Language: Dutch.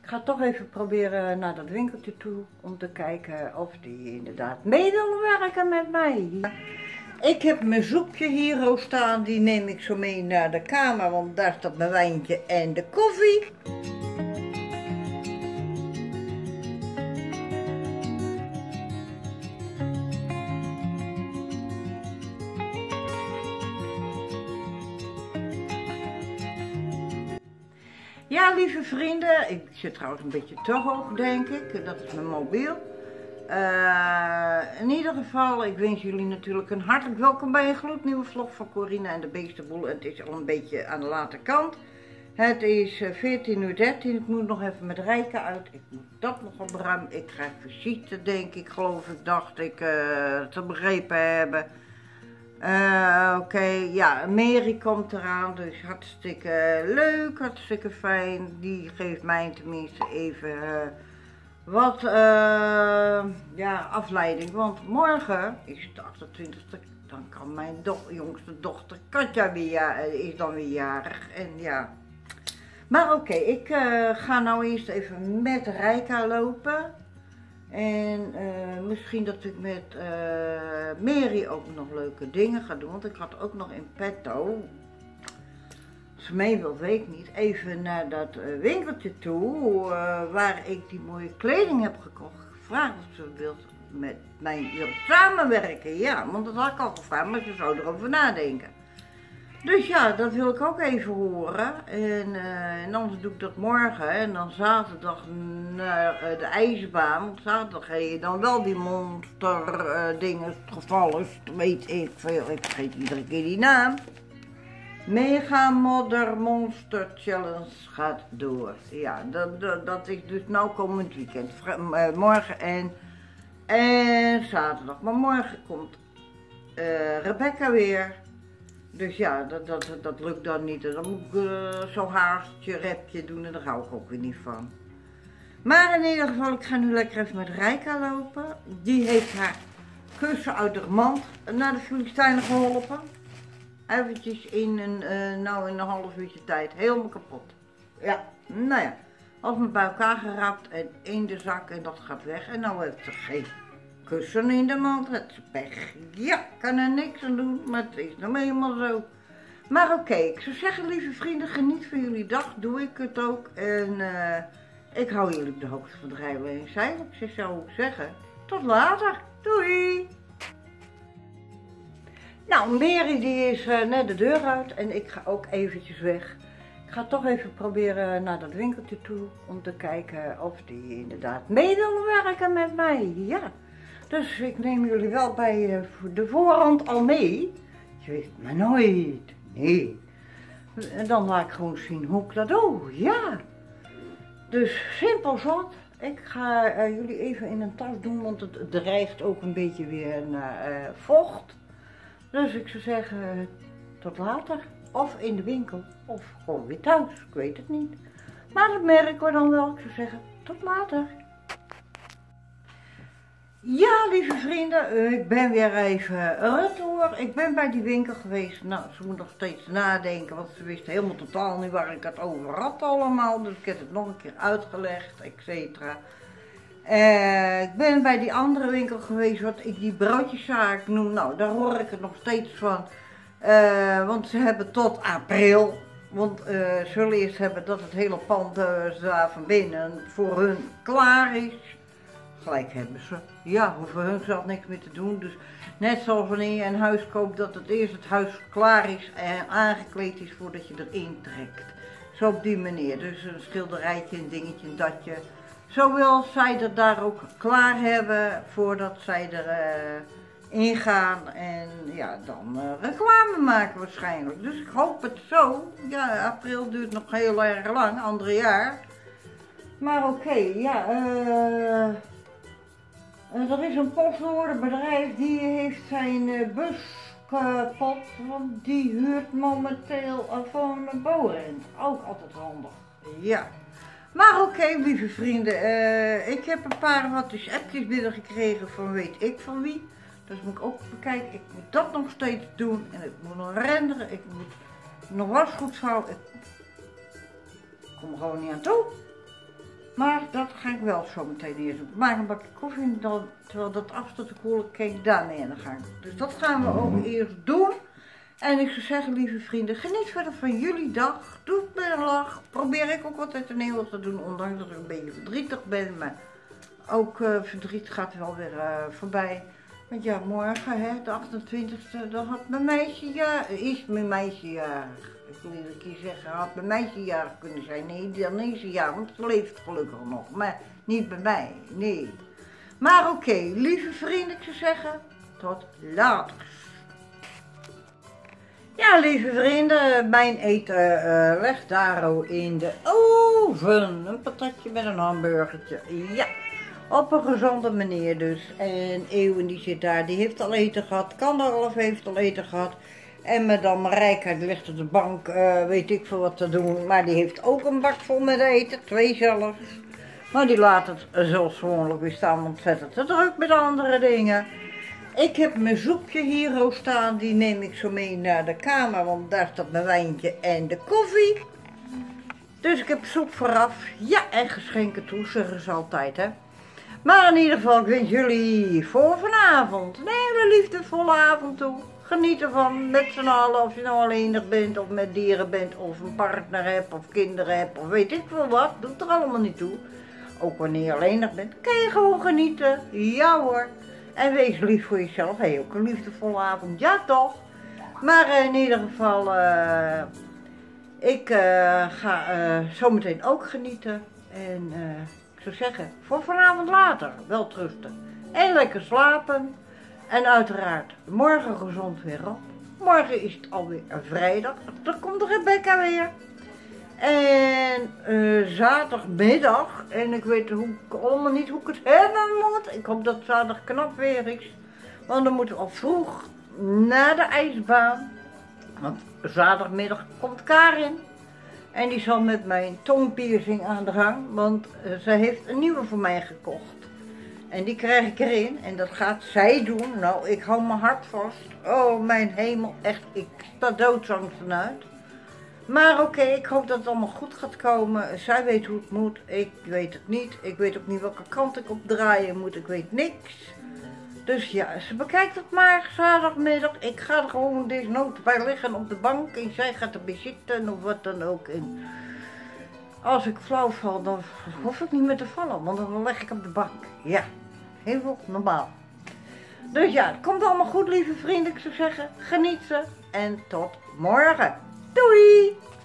ga toch even proberen naar dat winkeltje toe om te kijken of die inderdaad mee wil werken met mij. Ik heb mijn soepje hier staan, die neem ik zo mee naar de kamer, want daar staat mijn wijntje en de koffie. Ja, lieve vrienden, ik zit trouwens een beetje te hoog, denk ik. Dat is mijn mobiel. In ieder geval, ik wens jullie natuurlijk een hartelijk welkom bij een gloednieuwe vlog van Corina en de Beestenboel. Het is al een beetje aan de late kant. Het is 14:13 uur. Ik moet nog even met Rijke uit. Ik moet dat nog opruimen. Ik krijg visite, denk ik, geloof ik, dacht ik te begrepen hebben. Oké, ja, Mary komt eraan, dus hartstikke leuk, hartstikke fijn. Die geeft mij tenminste even wat ja, afleiding, want morgen is het 28e, dan kan mijn jongste dochter Katja weer, is dan weer jarig en ja. Maar oké, ik ga nou eerst even met Rijka lopen. En misschien dat ik met Mary ook nog leuke dingen ga doen, want ik had ook nog in petto, als ze mee wil weet ik niet, even naar dat winkeltje toe waar ik die mooie kleding heb gekocht. Gevraagd of ze wil met mij wil samenwerken, ja, want dat had ik al gevraagd, maar ze zou erover nadenken. Dus ja, dat wil ik ook even horen. En anders doe ik dat morgen. En dan zaterdag naar de ijsbaan. Want zaterdag ga je dan wel die monster dingen, gevallen, weet ik veel. Ik vergeet iedere keer die naam. Mega Modder Monster Challenge gaat door. Ja, dat is dus nou komend weekend. Morgen en zaterdag. Maar morgen komt Rebecca weer. Dus ja, dat lukt dan niet. En dan moet ik zo'n haartje, repje doen en daar hou ik ook weer niet van. Maar in ieder geval, ik ga nu lekker even met Rijka lopen. Die heeft haar kussen uit de mand naar de Filistijnen geholpen. Eventjes in een half uurtje tijd. Helemaal kapot. Ja, nou ja. Als me bij elkaar geraapt en in de zak en dat gaat weg. En nou heeft ze geen kussen in de mand, het is pech. Ja, kan er niks aan doen, maar het is nou eenmaal zo. Maar oké, ik zou zeggen, lieve vrienden, geniet van jullie dag, doe ik het ook. En ik hou jullie op de hoogte van de rijweg en zeilen. Ik zou zeggen, tot later, doei! Nou, Mary die is net de deur uit en ik ga ook eventjes weg. Ik ga toch even proberen naar dat winkeltje toe om te kijken of die inderdaad mee wil werken met mij, ja. Dus ik neem jullie wel bij de voorhand al mee. Je weet het maar nooit. Nee. En dan laat ik gewoon zien hoe ik dat doe. Ja. Dus simpel zat. Ik ga jullie even in een tas doen, want het dreigt ook een beetje weer naar vocht. Dus ik zou zeggen, tot later. Of in de winkel, of gewoon weer thuis. Ik weet het niet. Maar dat merken we dan wel. Ik zou zeggen, tot later. Ja, lieve vrienden, ik ben weer even retour. Ik ben bij die winkel geweest. Nou, ze moet nog steeds nadenken, want ze wist helemaal totaal niet waar ik het over had allemaal. Dus ik heb het nog een keer uitgelegd, etc. Ik ben bij die andere winkel geweest, wat ik die broodjeszaak noem. Nou, daar hoor ik het nog steeds van. Want ze hebben tot april. Want ze willen eerst hebben dat het hele pand daar van binnen voor hun klaar is. Gelijk hebben ze. Ja, voor hun zal niks meer te doen. Dus net zoals wanneer je een huis koopt, dat het eerst het huis klaar is en aangekleed is voordat je erin trekt. Zo op die manier. Dus een schilderijtje, een dingetje, een datje. Zo wil zij dat daar ook klaar hebben voordat zij erin gaan. En ja, dan reclame maken waarschijnlijk. Dus ik hoop het zo. Ja, april duurt nog heel erg lang, ander jaar. Maar oké, ja, er is een postorderbedrijf die heeft zijn bus kapot, want die huurt momenteel van Borent. Ook altijd handig. Ja. Maar oké, lieve vrienden, ik heb een paar appjes binnengekregen van weet ik van wie. Dus moet ik ook bekijken, ik moet dat nog steeds doen en ik moet nog renderen, ik moet nog wasgoed houden. Ik kom er gewoon niet aan toe. Maar dat ga ik wel zo meteen eerst doen. Maak een bakje koffie en dan, terwijl dat af staat te koelen, kijk daarmee aan de gang. Dus dat gaan we ook eerst doen. En ik zou zeggen, lieve vrienden, geniet verder van jullie dag. Doe het met een lach. Probeer ik ook altijd een heel te doen, ondanks dat ik een beetje verdrietig ben. Maar ook verdriet gaat wel weer voorbij. Want ja, morgen, hè, de 28e, dan had mijn meisje is mijn meisje jarig. Ik wil iedere keer zeggen, had mijn meisje jarig kunnen zijn. Nee, dan is ze jarig, want ze leeft gelukkig nog. Maar niet bij mij, nee. Maar oké, lieve vrienden, ik zou zeggen, tot later. Ja, lieve vrienden, mijn eten ligt daar in de oven. Een patatje met een hamburgertje, ja. Op een gezonde manier dus. En Eeuwen die zit daar, die heeft al eten gehad. Kanderhalf heeft al eten gehad. En madame Marijka die ligt op de bank, weet ik veel wat te doen. Maar die heeft ook een bak vol met eten, 2 zelfs. Maar die laat het zoals gewoonlijk weer staan, ontzettend te druk met andere dingen. Ik heb mijn soepje hier staan, die neem ik zo mee naar de kamer, want daar staat mijn wijntje en de koffie. Dus ik heb soep vooraf, ja, en geschenken toe, zeggen ze altijd, hè. Maar in ieder geval, ik wens jullie voor vanavond een hele liefdevolle avond toe. Geniet ervan, met z'n allen, of je nou alleenig bent, of met dieren bent, of een partner hebt, of kinderen hebt, of weet ik veel wat. Doet er allemaal niet toe. Ook wanneer je alleenig bent, kan je gewoon genieten. Ja hoor. En wees lief voor jezelf. Hé, ook een liefdevolle avond. Ja toch? Maar in ieder geval, ik ga zometeen ook genieten. En ik zou zeggen, voor vanavond later, wel trusten. En lekker slapen. En uiteraard, morgen gezond weer op. Morgen is het alweer vrijdag. Dan komt Rebecca weer. En zaterdagmiddag, en ik weet allemaal niet hoe ik het hebben moet. Ik hoop dat het zaterdag knap weer is. Want dan moeten we al vroeg naar de ijsbaan. Want zaterdagmiddag komt Karin. En die zal met mijn tongpiercing aan de gang. Want zij heeft een nieuwe voor mij gekocht. En die krijg ik erin. En dat gaat zij doen. Nou, ik hou mijn hart vast. Oh, mijn hemel. Echt, ik sta doodsangsten uit. Maar oké, ik hoop dat het allemaal goed gaat komen. Zij weet hoe het moet. Ik weet het niet. Ik weet ook niet welke kant ik op draaien moet. Ik weet niks. Dus ja, ze bekijkt het maar zaterdagmiddag. Ik ga er gewoon desnoods bij liggen op de bank. En zij gaat erbij zitten of wat dan ook. En als ik flauw val, dan hoef ik niet meer te vallen. Want dan leg ik op de bank. Ja, heel normaal. Dus ja, het komt allemaal goed, lieve vrienden. Ik zou zeggen, geniet ze. En tot morgen. Doei!